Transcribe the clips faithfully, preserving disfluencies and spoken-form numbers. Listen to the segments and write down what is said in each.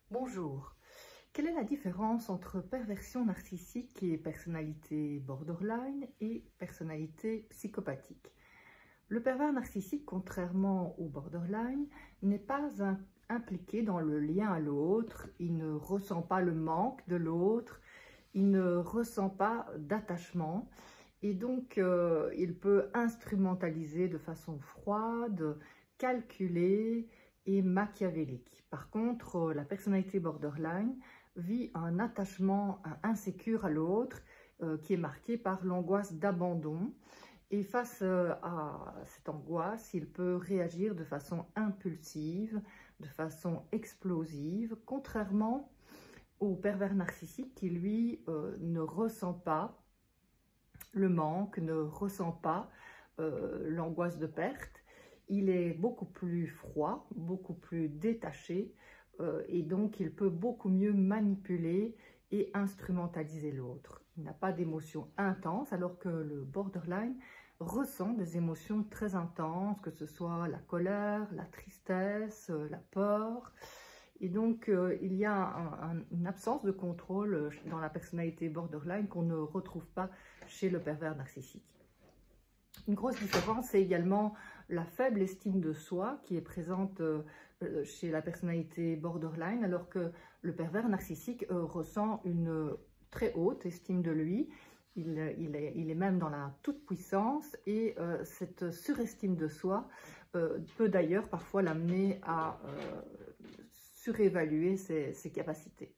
Bonjour. Quelle est la différence entre perversion narcissique et personnalité borderline et personnalité psychopathique? Le pervers narcissique, contrairement au borderline, n'est pas un, impliqué dans le lien à l'autre, il ne ressent pas le manque de l'autre, il ne ressent pas d'attachement et donc euh, il peut instrumentaliser de façon froide, calculée et machiavélique. Par contre, la personnalité borderline vit un attachement insécure à l'autre euh, qui est marqué par l'angoisse d'abandon. Et face euh, à cette angoisse, il peut réagir de façon impulsive, de façon explosive, contrairement au pervers narcissique qui, lui, euh, ne ressent pas le manque, ne ressent pas euh, l'angoisse de perte. Il est beaucoup plus froid, beaucoup plus détaché euh, et donc il peut beaucoup mieux manipuler et instrumentaliser l'autre. Il n'a pas d'émotions intenses alors que le borderline ressent des émotions très intenses, que ce soit la colère, la tristesse, la peur. Et donc euh, il y a un, un, une absence de contrôle dans la personnalité borderline qu'on ne retrouve pas chez le pervers narcissique. Une grosse différence, c'est également la faible estime de soi qui est présente chez la personnalité borderline, alors que le pervers narcissique ressent une très haute estime de lui. Il, il, est, il est même dans la toute-puissance et euh, cette surestime de soi euh, peut d'ailleurs parfois l'amener à euh, surévaluer ses, ses capacités.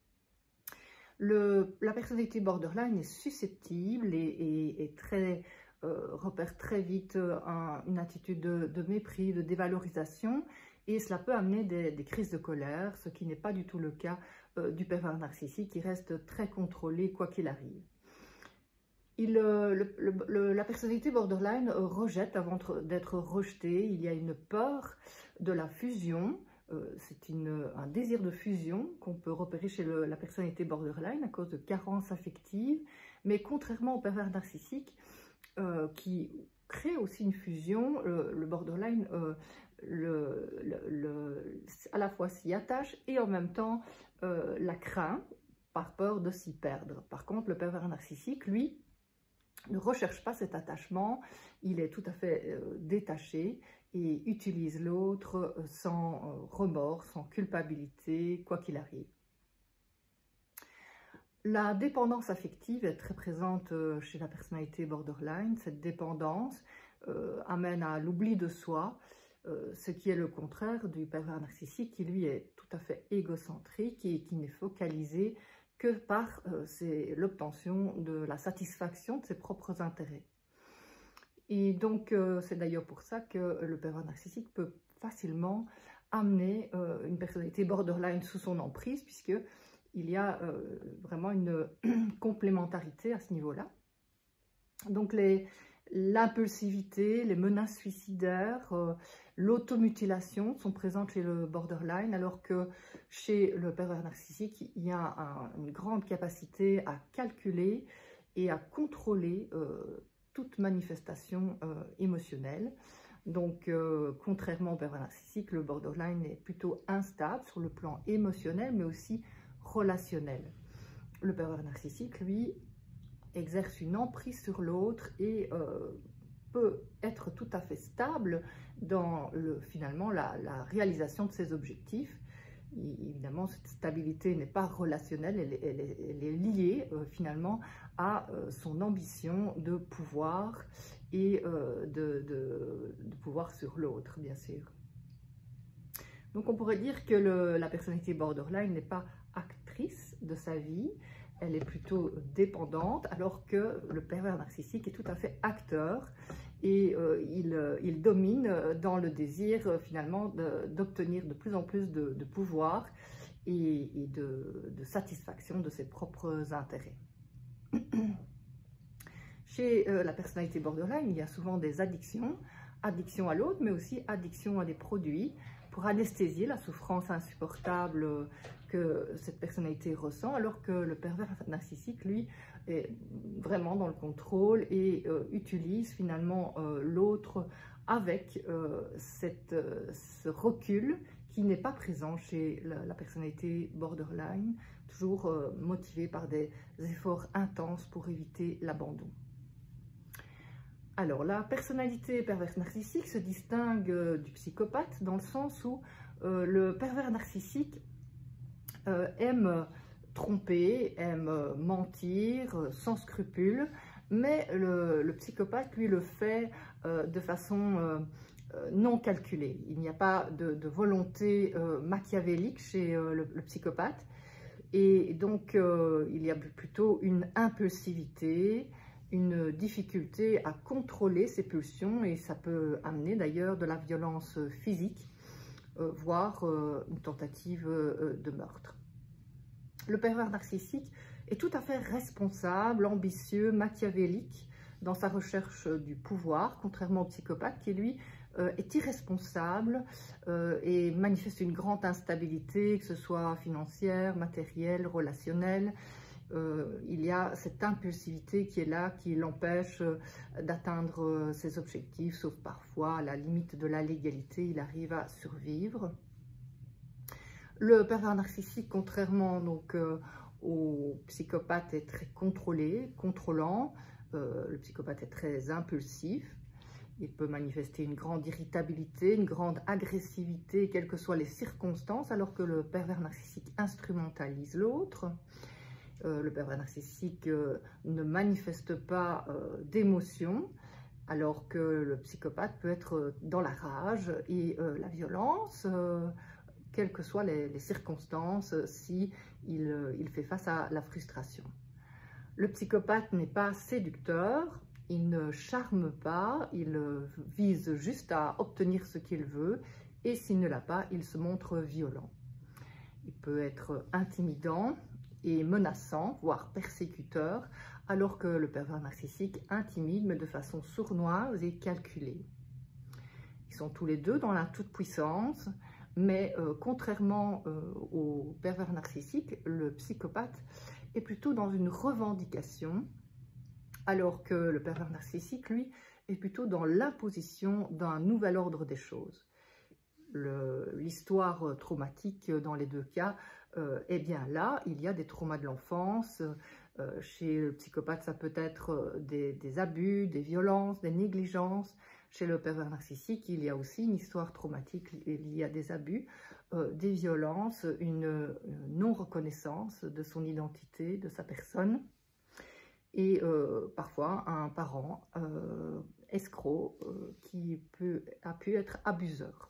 Le, la personnalité borderline est susceptible et, et, et très... Euh, repère très vite un, une attitude de, de mépris, de dévalorisation et cela peut amener des, des crises de colère, ce qui n'est pas du tout le cas euh, du pervers narcissique qui reste très contrôlé quoi qu'il arrive. Il, euh, le, le, le, la personnalité borderline euh, rejette avant d'être rejetée, il y a une peur de la fusion, euh, c'est un désir de fusion qu'on peut repérer chez le, la personnalité borderline à cause de carences affectives, mais contrairement au pervers narcissique, Euh, qui crée aussi une fusion, le, le borderline euh, le, le, le, à la fois s'y attache et en même temps euh, la craint par peur de s'y perdre. Par contre, le pervers narcissique, lui, ne recherche pas cet attachement, il est tout à fait euh, détaché et utilise l'autre euh, sans euh, remords, sans culpabilité, quoi qu'il arrive. La dépendance affective est très présente chez la personnalité borderline. Cette dépendance euh, amène à l'oubli de soi, euh, ce qui est le contraire du pervers narcissique qui lui est tout à fait égocentrique et qui n'est focalisé que par euh, l'obtention de la satisfaction de ses propres intérêts. Et donc euh, c'est d'ailleurs pour ça que le pervers narcissique peut facilement amener euh, une personnalité borderline sous son emprise puisque il y a euh, vraiment une complémentarité à ce niveau-là. Donc l'impulsivité, les, les menaces suicidaires, euh, l'automutilation sont présentes chez le borderline, alors que chez le pervers narcissique, il y a un, une grande capacité à calculer et à contrôler euh, toute manifestation euh, émotionnelle. Donc, euh, contrairement au pervers narcissique, le borderline est plutôt instable sur le plan émotionnel, mais aussi relationnel. Le pervers narcissique, lui, exerce une emprise sur l'autre et euh, peut être tout à fait stable dans le, finalement la, la réalisation de ses objectifs. Et, évidemment, cette stabilité n'est pas relationnelle, elle, elle, elle, elle est liée euh, finalement à euh, son ambition de pouvoir et euh, de, de, de pouvoir sur l'autre, bien sûr. Donc on pourrait dire que le, la personnalité borderline n'est pas actrice de sa vie, elle est plutôt dépendante, alors que le pervers narcissique est tout à fait acteur et euh, il, il domine dans le désir euh, finalement d'obtenir de, de plus en plus de, de pouvoir et, et de, de satisfaction de ses propres intérêts. Chez euh, la personnalité borderline, il y a souvent des addictions, addiction à l'autre, mais aussi addiction à des produits, pour anesthésier la souffrance insupportable que cette personnalité ressent, alors que le pervers narcissique, lui, est vraiment dans le contrôle et euh, utilise finalement euh, l'autre avec euh, cette, euh, ce recul qui n'est pas présent chez la, la personnalité borderline, toujours euh, motivée par des efforts intenses pour éviter l'abandon. Alors, la personnalité perverse narcissique se distingue euh, du psychopathe dans le sens où euh, le pervers narcissique euh, aime tromper, aime euh, mentir, euh, sans scrupule, mais le, le psychopathe, lui, le fait euh, de façon euh, euh, non calculée. Il n'y a pas de, de volonté euh, machiavélique chez euh, le, le psychopathe, et donc euh, il y a plutôt une impulsivité, une difficulté à contrôler ses pulsions, et ça peut amener d'ailleurs de la violence physique, euh, voire euh, une tentative euh, de meurtre. Le pervers narcissique est tout à fait responsable, ambitieux, machiavélique dans sa recherche du pouvoir, contrairement au psychopathe qui, lui, euh, est irresponsable euh, et manifeste une grande instabilité, que ce soit financière, matérielle, relationnelle. Euh, il y a cette impulsivité qui est là, qui l'empêche euh, d'atteindre euh, ses objectifs, sauf parfois à la limite de la légalité, il arrive à survivre. Le pervers narcissique, contrairement donc, euh, au psychopathe, est très contrôlé, contrôlant. Euh, le psychopathe est très impulsif. Il peut manifester une grande irritabilité, une grande agressivité, quelles que soient les circonstances, alors que le pervers narcissique instrumentalise l'autre. Euh, le pervers narcissique euh, ne manifeste pas euh, d'émotion, alors que le psychopathe peut être dans la rage et euh, la violence, euh, quelles que soient les, les circonstances, si il, euh, il fait face à la frustration. Le psychopathe n'est pas séducteur, il ne charme pas, il euh, vise juste à obtenir ce qu'il veut, et s'il ne l'a pas, il se montre violent. Il peut être intimidant et menaçant, voire persécuteur, alors que le pervers narcissique intimide, mais de façon sournoise et calculée. Ils sont tous les deux dans la toute-puissance, mais euh, contrairement euh, au pervers narcissique, le psychopathe est plutôt dans une revendication, alors que le pervers narcissique, lui, est plutôt dans l'imposition d'un nouvel ordre des choses. L'histoire traumatique dans les deux cas euh, est bien là. Il y a des traumas de l'enfance. Euh, chez le psychopathe, ça peut être des, des abus, des violences, des négligences. Chez le pervers narcissique, il y a aussi une histoire traumatique. Il y a des abus, euh, des violences, une, une non-reconnaissance de son identité, de sa personne. Et euh, parfois un parent euh, escroc euh, qui peut, a pu être abuseur.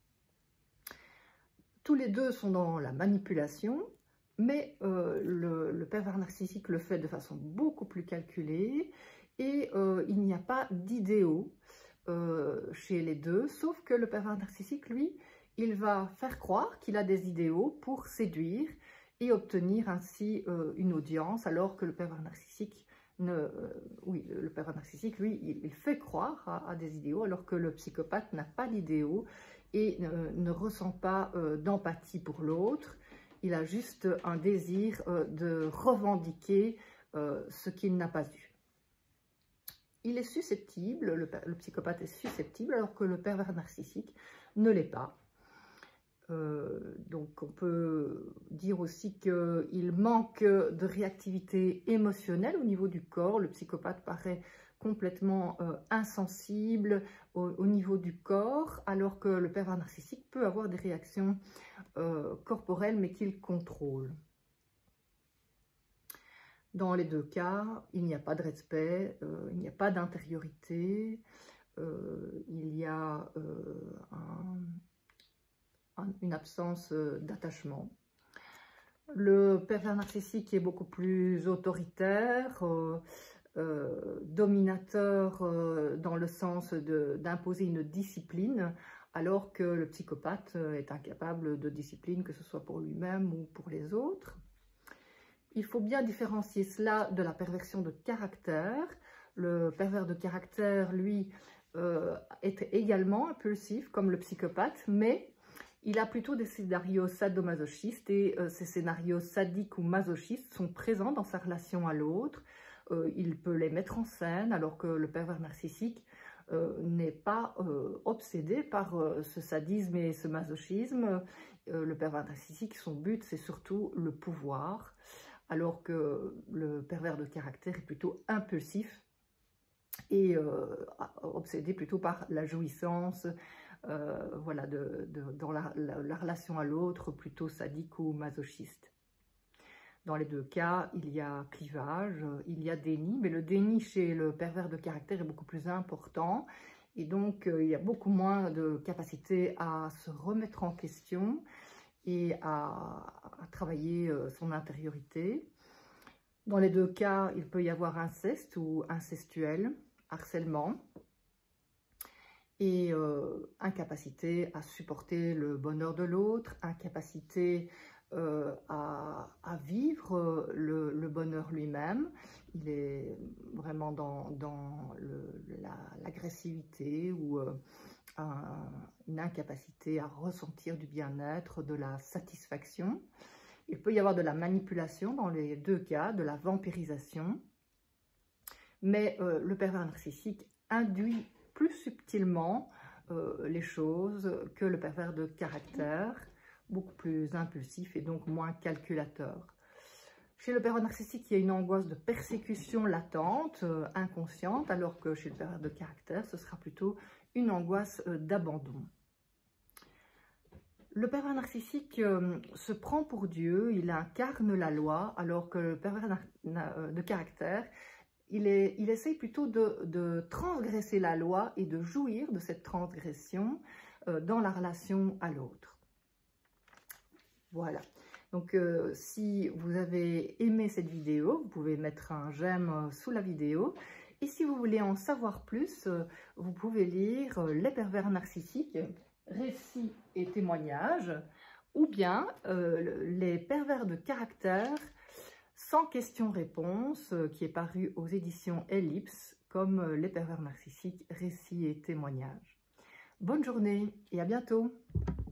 Tous les deux sont dans la manipulation, mais euh, le, le pervers narcissique le fait de façon beaucoup plus calculée, et euh, il n'y a pas d'idéaux euh, chez les deux, sauf que le pervers narcissique, lui, il va faire croire qu'il a des idéaux pour séduire et obtenir ainsi euh, une audience, alors que le pervers narcissique, ne, euh, oui, le pervers narcissique, lui, il, il fait croire à, à des idéaux, alors que le psychopathe n'a pas d'idéaux et ne, ne ressent pas euh, d'empathie pour l'autre. Il a juste un désir euh, de revendiquer euh, ce qu'il n'a pas eu. Il est susceptible, le, le psychopathe est susceptible, alors que le pervers narcissique ne l'est pas. Euh, donc on peut dire aussi qu'il manque de réactivité émotionnelle au niveau du corps. Le psychopathe paraît complètement euh, insensible au, au niveau du corps, alors que le pervers narcissique peut avoir des réactions euh, corporelles, mais qu'il contrôle. Dans les deux cas, il n'y a pas de respect, euh, il n'y a pas d'intériorité, euh, il y a euh, un une absence d'attachement. Le pervers narcissique est beaucoup plus autoritaire, euh, euh, dominateur euh, dans le sens d'imposer une discipline, alors que le psychopathe est incapable de discipline, que ce soit pour lui-même ou pour les autres. Il faut bien différencier cela de la perversion de caractère. Le pervers de caractère, lui, euh, est également impulsif comme le psychopathe, mais il a plutôt des scénarios sadomasochistes, et euh, ces scénarios sadiques ou masochistes sont présents dans sa relation à l'autre. Euh, il peut les mettre en scène, alors que le pervers narcissique euh, n'est pas euh, obsédé par euh, ce sadisme et ce masochisme. Euh, le pervers narcissique, son but, c'est surtout le pouvoir, alors que le pervers de caractère est plutôt impulsif et euh, obsédé plutôt par la jouissance, euh, voilà, de, de, dans la, la, la relation à l'autre, plutôt sadique ou masochiste. Dans les deux cas, il y a clivage, il y a déni, mais le déni chez le pervers de caractère est beaucoup plus important, et donc euh, il y a beaucoup moins de capacité à se remettre en question et à, à travailler euh, son intériorité. Dans les deux cas, il peut y avoir inceste ou incestuel, harcèlement, et euh, incapacité à supporter le bonheur de l'autre, incapacité euh, à, à vivre le, le bonheur lui-même. Il est vraiment dans, dans l'agressivité la, ou euh, un, une incapacité à ressentir du bien-être, de la satisfaction. Il peut y avoir de la manipulation dans les deux cas, de la vampirisation, mais euh, le pervers narcissique induit plus subtilement euh, les choses que le pervers de caractère, beaucoup plus impulsif et donc moins calculateur. Chez le pervers narcissique, il y a une angoisse de persécution latente, euh, inconsciente, alors que chez le pervers de caractère, ce sera plutôt une angoisse euh, d'abandon. Le pervers narcissique euh, se prend pour Dieu, il incarne la loi, alors que le pervers de caractère, il, est, il essaye plutôt de, de transgresser la loi et de jouir de cette transgression euh, dans la relation à l'autre. Voilà. Donc, euh, si vous avez aimé cette vidéo, vous pouvez mettre un j'aime euh, sous la vidéo. Et si vous voulez en savoir plus, euh, vous pouvez lire euh, Les pervers narcissiques, récits et témoignages, ou bien euh, Les pervers de caractère, sans questions-réponses, euh, qui est paru aux éditions Ellipse, comme euh, Les pervers narcissiques, récits et témoignages. Bonne journée et à bientôt!